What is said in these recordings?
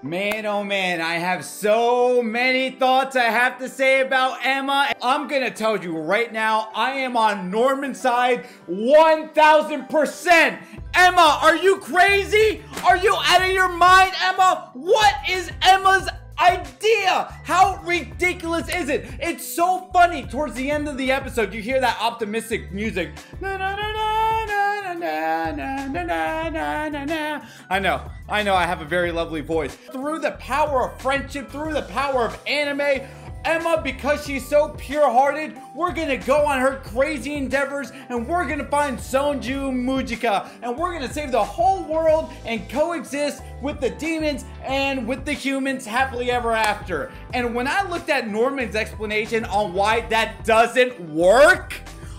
Man, oh man, I have so many thoughts I have to say about Emma. I'm gonna tell you right now, I am on Norman's side 1000%. Emma, are you crazy? Are you out of your mind, Emma? What is Emma's idea? How ridiculous is it? It's so funny. Towards the end of the episode, you hear that optimistic music. Na, na, na, na, na, na, na, na, na, na, na. I know, I have a very lovely voice. Through the power of friendship, through the power of anime, Emma, because she's so pure-hearted, we're gonna go on her crazy endeavors and we're gonna find Sonju Mujika and we're gonna save the whole world and coexist with the demons and with the humans happily ever after. And when I looked at Norman's explanation on why that doesn't work,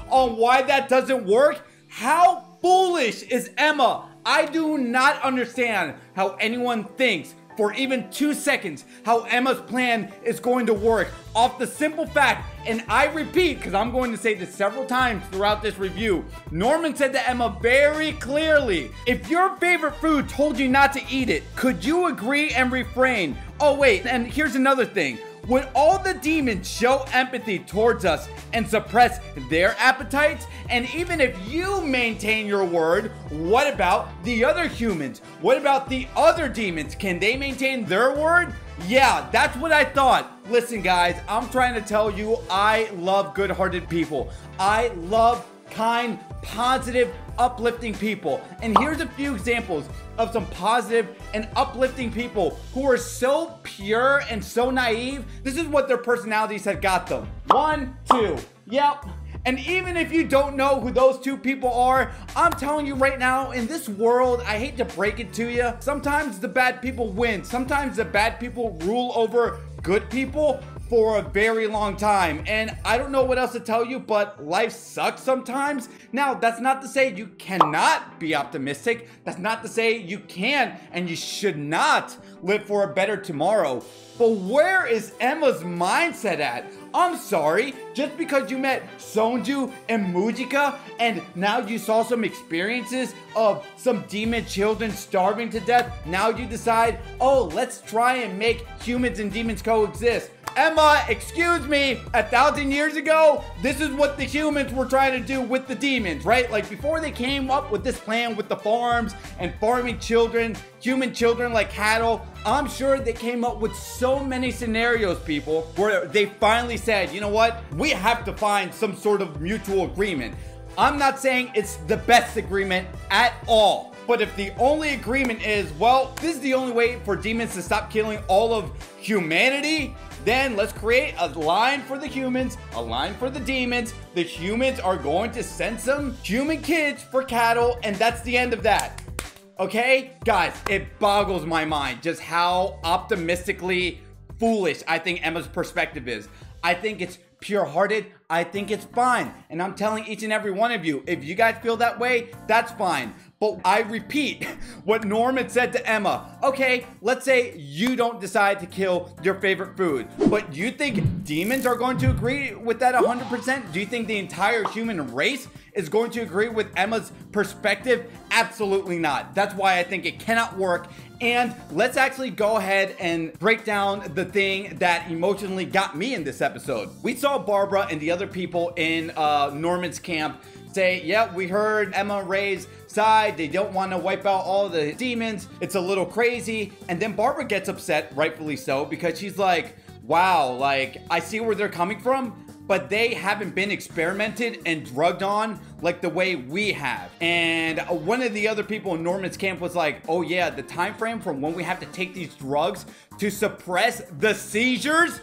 how foolish is Emma? I do not understand how anyone thinks for even 2 seconds how Emma's plan is going to work off the simple fact, and I repeat because I'm going to say this several times throughout this review, Norman said to Emma very clearly, if your favorite food told you not to eat it, could you agree and refrain? Oh wait, and here's another thing. Would all the demons show empathy towards us and suppress their appetites? And even if you maintain your word, what about the other humans? What about the other demons? Can they maintain their word? Yeah, that's what I thought. Listen, guys, I'm trying to tell you, I love good-hearted people. I love kind, positive, uplifting people. And here's a few examples of some positive and uplifting people who are so pure and so naive. This is what their personalities have got them. 1, 2. Yep. And even if you don't know who those 2 people are, I'm telling you right now, in this world, I hate to break it to you, sometimes the bad people win. Sometimes the bad people rule over good people for a very long time. And I don't know what else to tell you, but life sucks sometimes. Now, that's not to say you cannot be optimistic. That's not to say you can and you should not live for a better tomorrow. But where is Emma's mindset at? I'm sorry, just because you met Sonju and Mujika and now you saw some experiences of some demon children starving to death, now you decide, oh, let's try and make humans and demons coexist. Emma, excuse me, 1,000 years ago, this is what the humans were trying to do with the demons, right? Like before they came up with this plan with the farms and farming children, human children like cattle, I'm sure they came up with so many scenarios, people, where they finally said, you know what? We have to find some sort of mutual agreement. I'm not saying it's the best agreement at all. But if the only agreement is, well, this is the only way for demons to stop killing all of humanity, then let's create a line for the humans, a line for the demons. The humans are going to send some human kids for cattle, and that's the end of that. Okay? Guys, it boggles my mind just how optimistically foolish I think Emma's perspective is. I think it's pure-hearted. I think it's fine. And I'm telling each and every one of you, if you guys feel that way, that's fine. But I repeat what Norman said to Emma. Okay, let's say you don't decide to kill your favorite food, but you think demons are going to agree with that 100%? Do you think the entire human race is going to agree with Emma's perspective? Absolutely not. That's why I think it cannot work. And let's actually go ahead and break down the thing that emotionally got me in this episode. We saw Barbara and the other people in Norman's camp say, yeah, we heard Emma Ray's side. They don't want to wipe out all the demons. It's a little crazy. And then Barbara gets upset, rightfully so, because she's like, wow, like, I see where they're coming from, but they haven't been experimented and drugged on like the way we have. And one of the other people in Norman's camp was like, oh yeah, the time frame from when we have to take these drugs to suppress the seizures,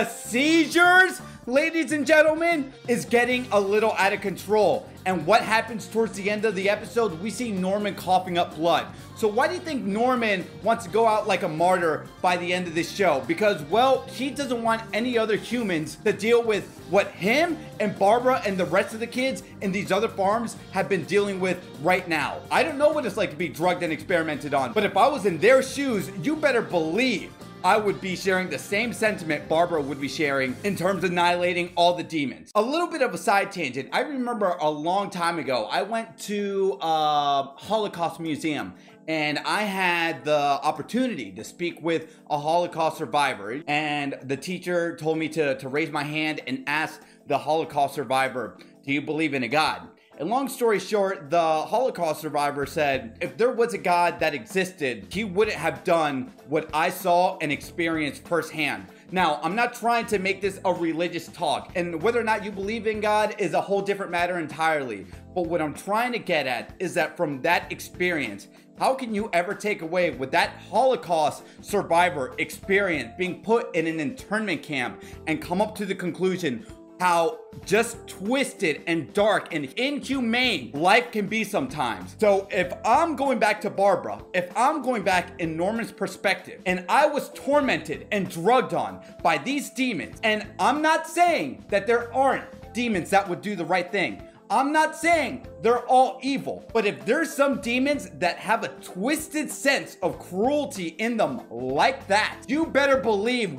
ladies and gentlemen, is getting a little out of control. And what happens towards the end of the episode? We see Norman coughing up blood. So why do you think Norman wants to go out like a martyr by the end of this show? Because, well, he doesn't want any other humans to deal with what him and Barbara and the rest of the kids in these other farms have been dealing with right now. I don't know what it's like to be drugged and experimented on, but if I was in their shoes, you better believe I would be sharing the same sentiment Barbara would be sharing in terms of annihilating all the demons. A little bit of a side tangent. I remember a long time ago, I went to a Holocaust museum and I had the opportunity to speak with a Holocaust survivor, and the teacher told me to raise my hand and ask the Holocaust survivor, do you believe in a God? And long story short, the Holocaust survivor said, if there was a God that existed, he wouldn't have done what I saw and experienced firsthand. Now, I'm not trying to make this a religious talk, and whether or not you believe in God is a whole different matter entirely. But what I'm trying to get at is that from that experience, how can you ever take away what that Holocaust survivor experienced being put in an internment camp and come up to the conclusion how just twisted and dark and inhumane life can be sometimes. So if I'm going back to Barbara, if I'm going back in Norman's perspective, and I was tormented and drugged on by these demons, and I'm not saying that there aren't demons that would do the right thing. I'm not saying they're all evil, but if there's some demons that have a twisted sense of cruelty in them like that, you better believe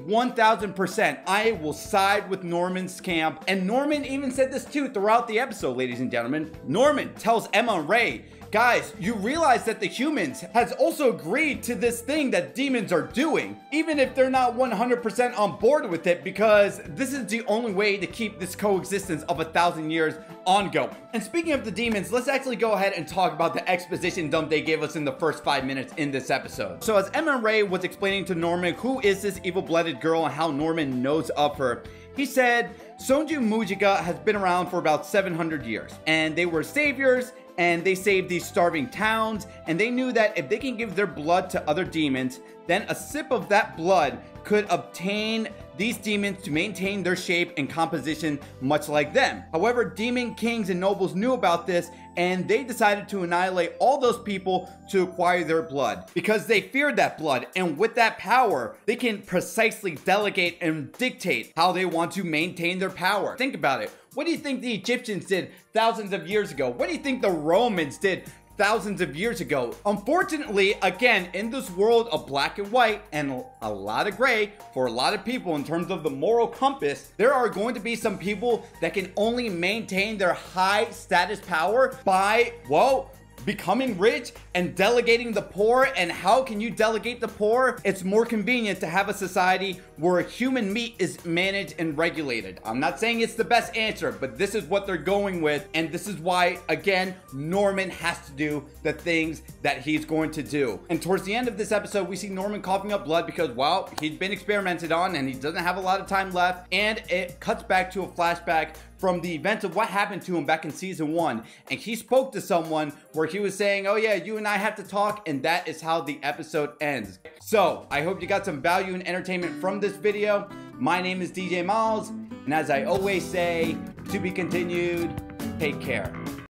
1000% I will side with Norman's camp. And Norman even said this too throughout the episode, ladies and gentlemen. Norman tells Emma and Ray, guys, you realize that the humans has also agreed to this thing that demons are doing, even if they're not 100% on board with it, because this is the only way to keep this coexistence of 1,000 years ongoing. And speaking of the demons, let's actually go ahead and talk about the exposition dump they gave us in the first 5 minutes in this episode. So as Emma and Ray was explaining to Norman who is this evil-blooded girl and how Norman knows of her, he said, Sonju Mujiga has been around for about 700 years, and they were saviors, and they saved these starving towns, and they knew that if they can give their blood to other demons, then a sip of that blood could obtain these demons to maintain their shape and composition much like them. However, demon kings and nobles knew about this, and they decided to annihilate all those people to acquire their blood because they feared that blood, and with that power, they can precisely delegate and dictate how they want to maintain their power. Think about it. What do you think the Egyptians did thousands of years ago? What do you think the Romans did thousands of years ago? Unfortunately, again, in this world of black and white and a lot of gray for a lot of people in terms of the moral compass, there are going to be some people that can only maintain their high status power by, well, becoming rich and delegating the poor. And how can you delegate the poor? It's more convenient to have a society where human meat is managed and regulated. I'm not saying it's the best answer, but this is what they're going with, and this is why, again, Norman has to do the things that he's going to do. And towards the end of this episode, we see Norman coughing up blood because, well, he's been experimented on and he doesn't have a lot of time left, and it cuts back to a flashback from the events of what happened to him back in season 1, and he spoke to someone where he was saying, oh yeah, you and I have to talk, and that is how the episode ends. So I hope you got some value and entertainment from this video. My name is DJ Miles, and as I always say, to be continued, take care.